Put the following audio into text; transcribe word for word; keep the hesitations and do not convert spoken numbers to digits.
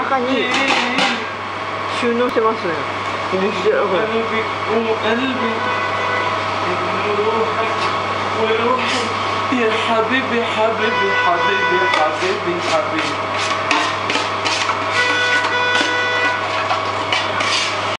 中に収納してますね。面白いこれ。 يا حبيبي حبيبي حبيبي حبيبي